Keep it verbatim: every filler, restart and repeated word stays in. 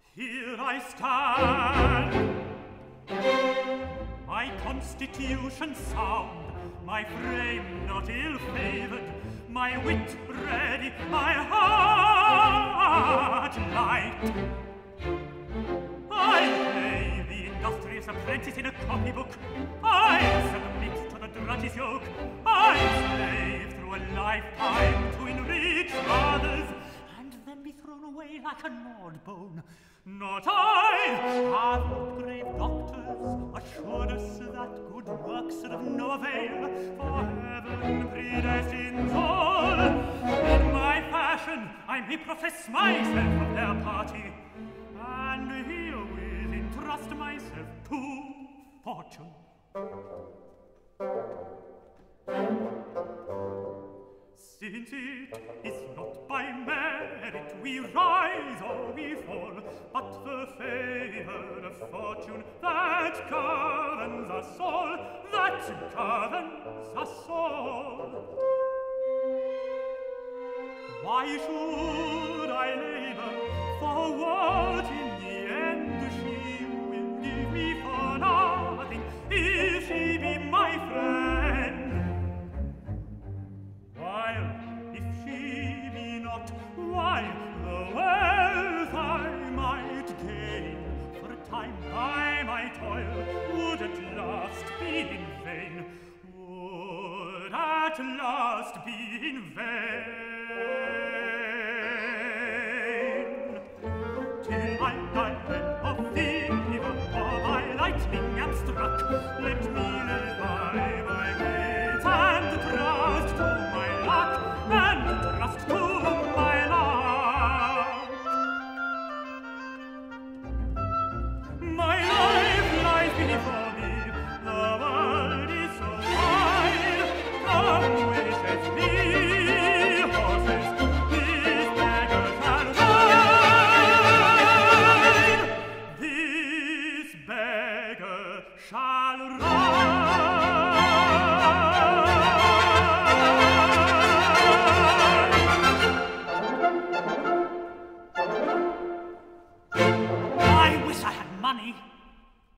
Here I stand, my constitution sound, my frame not ill-favoured, my wit ready, my heart light. I play the industrious apprentice in a copybook. I submit to the drudge's yoke. I slave through a lifetime to enrich others, and then be thrown away like a gnawed bone. Not I! Have not grave doctors assured us that good works are of no avail, for heaven predestines all. In my fashion I may profess myself of their party, and herewith entrust myself to fortune. Since it is not by merit we rise or we fall, but the favour of fortune that governs us all, that governs us all. Why should I labour for what in the end she will give me for nothing, if she be my friend? While, if she be not, why, the wealth I might gain for a time by my toil would at last be in vain, would at last be in vain.